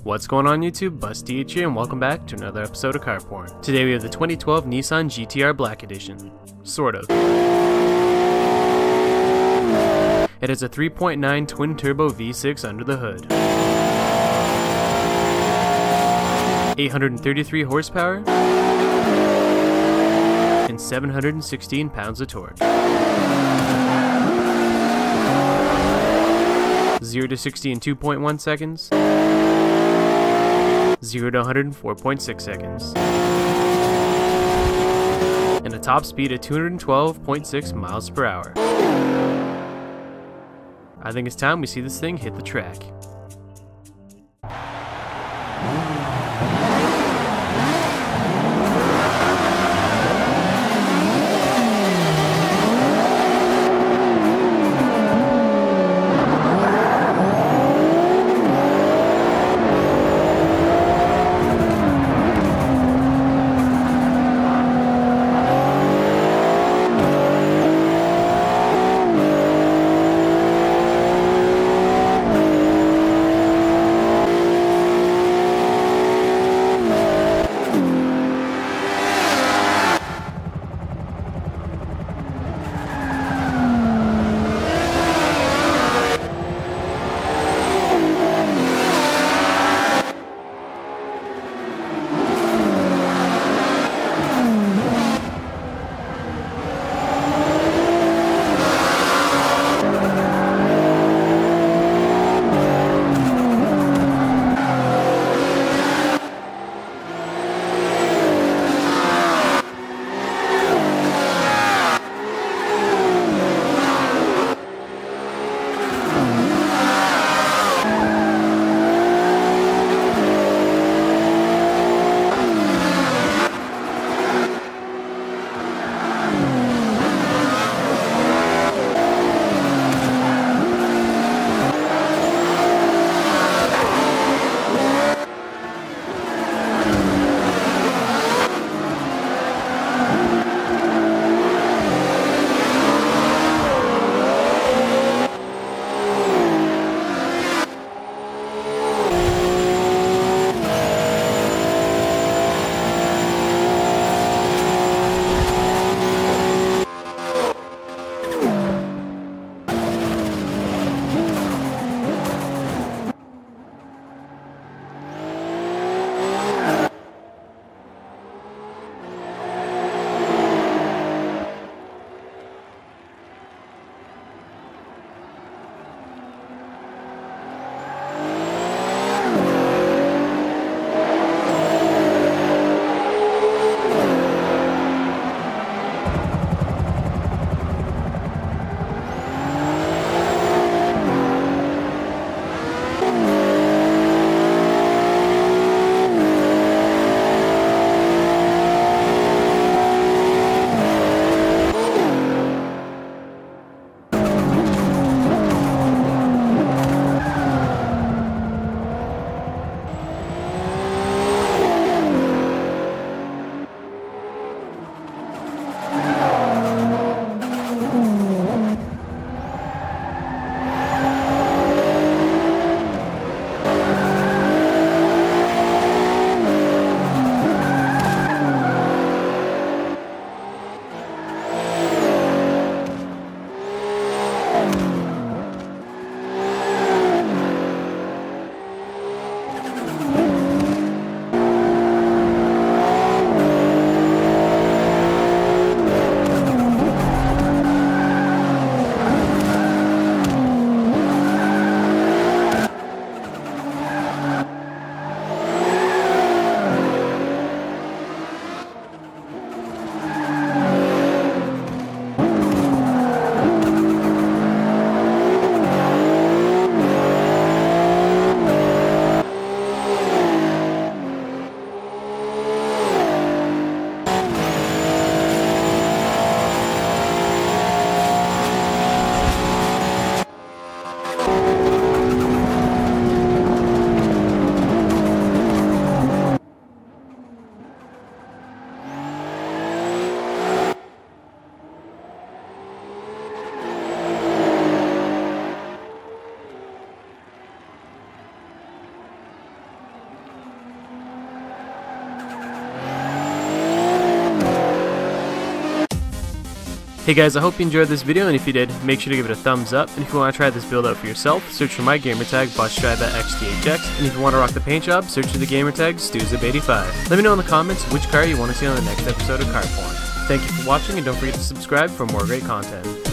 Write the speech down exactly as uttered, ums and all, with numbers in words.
What's going on YouTube? BuzzDH here and welcome back to another episode of Car Porn. Today we have the twenty twelve Nissan G T R Black Edition. Sort of. It has a three point nine twin-turbo V six under the hood. eight hundred thirty-three horsepower and seven hundred sixteen pounds of torque. zero to sixty in two point one seconds. zero to one hundred in four point six seconds. And a top speed of two hundred twelve point six miles per hour. I think it's time we see this thing hit the track. Hey guys, I hope you enjoyed this video, and if you did, make sure to give it a thumbs up. And if you want to try this build out for yourself, search for my gamertag Busstrider X T H X. And if you want to rock the paint job, search for the gamertag Stuzib eighty-five. Let me know in the comments which car you want to see on the next episode of Car Porn. Thank you for watching, and don't forget to subscribe for more great content.